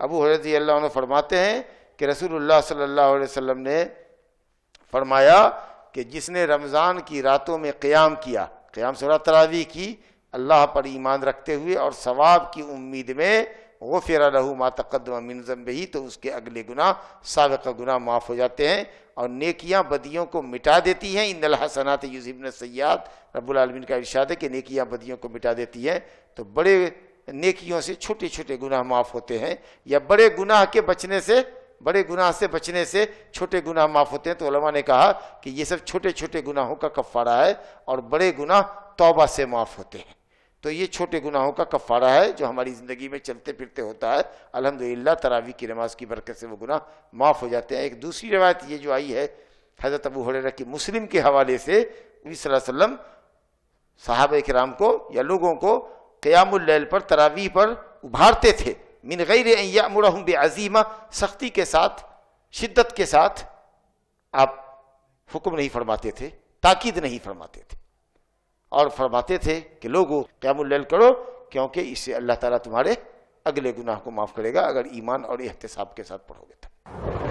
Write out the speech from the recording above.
ابو ہریرہ رضی اللہ عنہ فرماتے ہیں کہ رسول اللہ صلی اللہ علیہ وسلم نے فرمایا کہ جس نے رمضان کی راتوں میں قیام کیا، قیام سے تراویح کی، اللہ پر ایمان رکھتے ہوئے اور ثواب کی امید میں، غفر لہ ما تقدم من ذنبہ، تو اس کے اگلے گناہ، سابقہ گناہ معاف ہو جاتے ہیں، اور نیکیاں بدیوں کو مٹا دیتی ہیں۔ ان الحسنات یذہبن السیئات، رب العالمین کا ارشاد ہے کہ نیکیاں بدیوں کو مٹا دیتی ہیں۔ تو بڑے نیکیوں سے چھوٹے چھوٹے گناہ معاف ہوتے ہیں، یا بڑے گناہ کے بچنے سے، بڑے گناہ سے بچنے سے چھوٹے گناہ معاف ہوتے ہیں۔ تو علماء نے کہا کہ یہ سب چھوٹے چھوٹے گناہوں کا کفارہ ہے، اور بڑے گناہ توبہ سے معاف ہوتے ہیں۔ تو یہ چھوٹے گناہوں کا کفارہ ہے جو ہماری زندگی میں چلتے پھرتے ہوتا ہے، الحمدللہ تراویح کی نماز کی برکت سے وہ گناہ معاف ہو جاتے ہیں۔ ایک دوسری روایت یہ جو آئی ہے حضرت ابو ہریرہ کی مسلم کے حوالے سے، نبی صلی اللہ علیہ وسلم صحابہ کرام کو یا لوگوں کو قیام اللیل پر، تراویح پر ابھارتے تھے، من غیر ان یأمرہم بعزیمہ، سختی کے ساتھ، شدت کے ساتھ آپ حکم نہیں فرماتے تھے، تاکید نہیں فرماتے تھے، اور فرماتے تھے کہ لوگوں قیام اللیل کرو، کیونکہ اس سے اللہ تعالیٰ تمہارے اگلے گناہ کو معاف کرے گا اگر ایمان اور احتساب کے ساتھ پڑھو گے تو۔